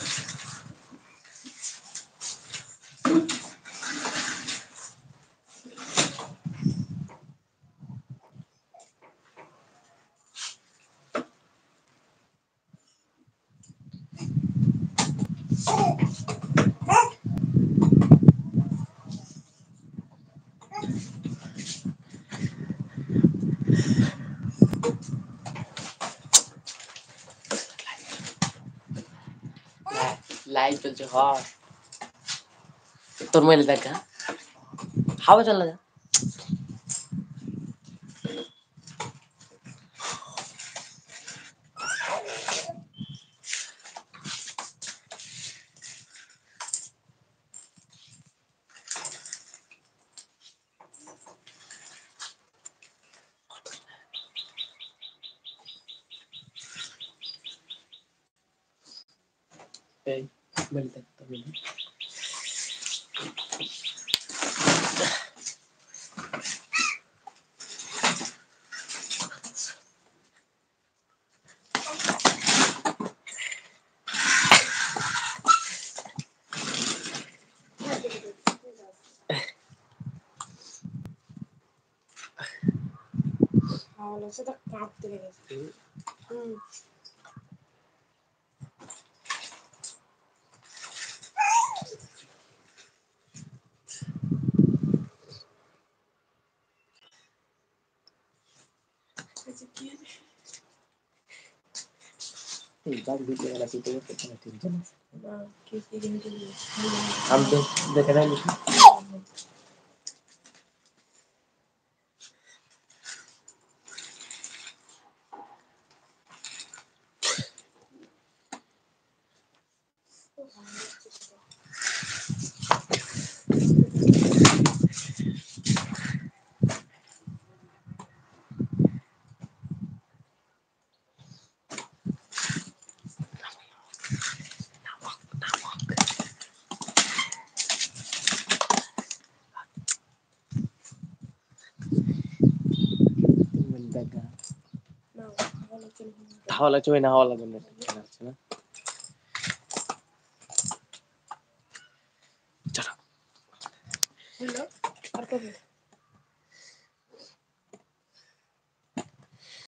light জ্বলছে হয় তোর মোবাইলে দেখা হাওয়া চল না এই মোবাইলে দেখ তোর মোবাইলে তাহলে সেটা কাঁপতে লেগেছে বাদ দিতে গেলা তুই তো কোনো টেনশন আছে না কি জিনিস আমি তো দেখে নাই দেখা না হাওয়া লাগছে না হাওয়া লাগবে না না চলো হলো আর কবে